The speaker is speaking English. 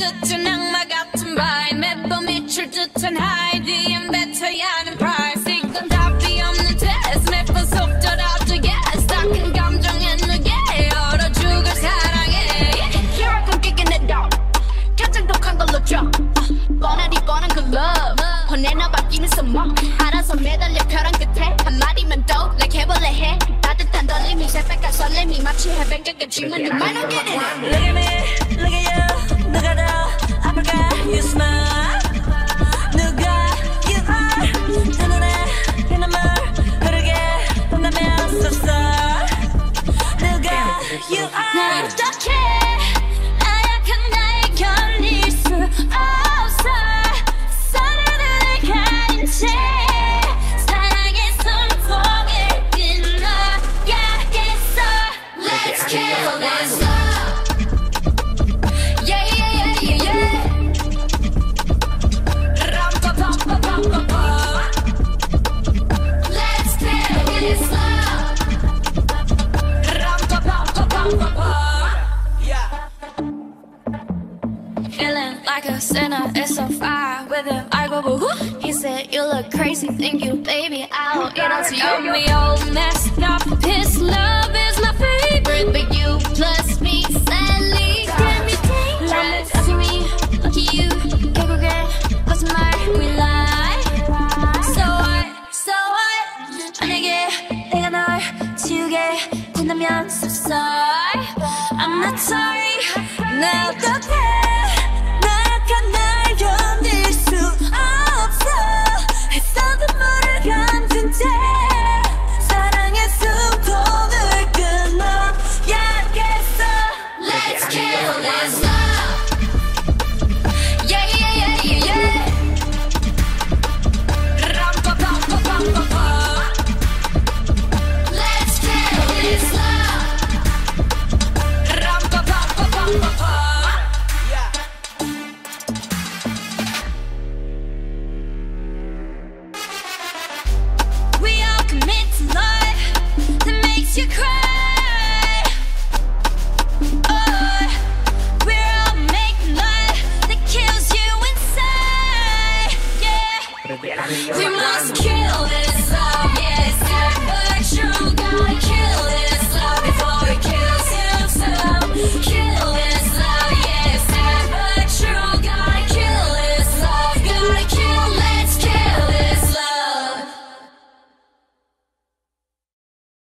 끝은 악마 같은 바이 매번 미칠 듯한 하이 뒤엔 뱉어야 하는 price 이건 답이 없는 test 매번 속더라도 yes 큰 감정에 누게 얼어 죽을 사랑해 Here I come kicking it down 가장 독한 걸로 drop 뻔하디 뻔한 그 love 혼내나 바뀌는 선물 알아서 매달려 벼랑 끝에 한마디만 더 like 해볼래 해 따뜻한 떨림이 새빨간 설렘이 마치 해변가가 지문 You might not get it Look at me, look at you 누가 더 아플까 You smile 누가 you are 두 눈에 피눈물 흐르게 본다면 섭섭 누가 you are 어떡해 나약한 나에 걸릴 수 없어 서로를 가린 채 사랑의 선풍을 끊어야겠어 Let's kill this love Yeah yeah yeah yeah yeah Ram-pa-pam-pa-pam-pa-pam Let's kill this love Ram-pa-pam-pa-pam-pa-pam Feeling like a sinner, it's so fire with him. I go boo hoo. He said, you look crazy, thank you, baby. I'll eat until you got me all messed up. His love is my favorite, but you plus me, sadly, can be dangerous. Lucky me, lucky you. 결국엔 거짓말, we lie. So what? 만약에 내가 널 지우게 된다면 so sorry. I'm not sorry. 나 어떡해?